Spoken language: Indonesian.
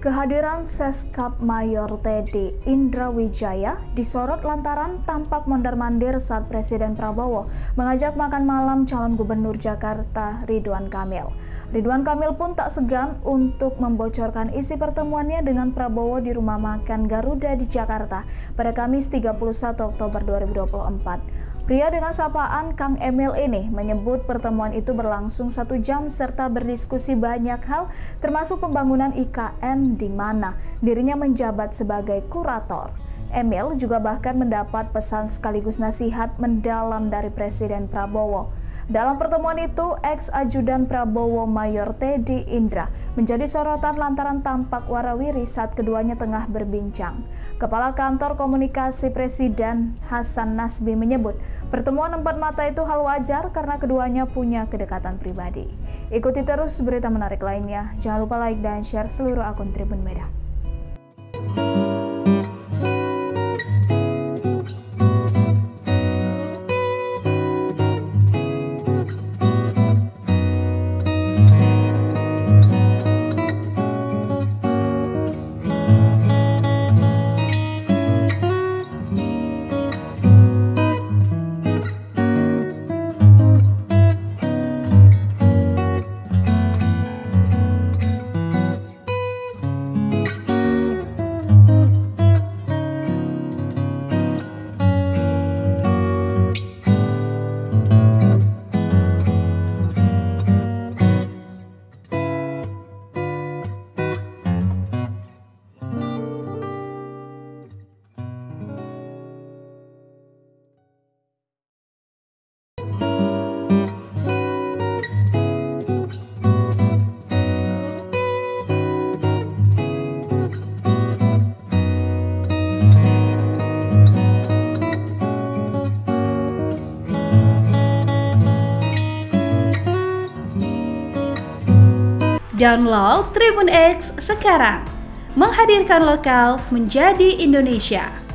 Kehadiran Seskap Mayor Teddy Indrawijaya disorot lantaran tampak mondar-mandir saat Presiden Prabowo mengajak makan malam calon gubernur Jakarta Ridwan Kamil. Ridwan Kamil pun tak segan untuk membocorkan isi pertemuannya dengan Prabowo di rumah makan Garuda di Jakarta pada Kamis 31 Oktober 2024. Pria dengan sapaan Kang Emil ini menyebut pertemuan itu berlangsung 1 jam serta berdiskusi banyak hal termasuk pembangunan IKN di mana dirinya menjabat sebagai kurator. Emil juga bahkan mendapat pesan sekaligus nasihat mendalam dari Presiden Prabowo. Dalam pertemuan itu, ex-ajudan Prabowo Mayor Teddy Indra menjadi sorotan lantaran tampak warawiri saat keduanya tengah berbincang. Kepala Kantor Komunikasi Presiden Hasan Nasbi menyebut pertemuan empat mata itu hal wajar karena keduanya punya kedekatan pribadi. Ikuti terus berita menarik lainnya. Jangan lupa like dan share seluruh akun Tribun Medan. Download Tribun X sekarang, menghadirkan lokal menjadi Indonesia.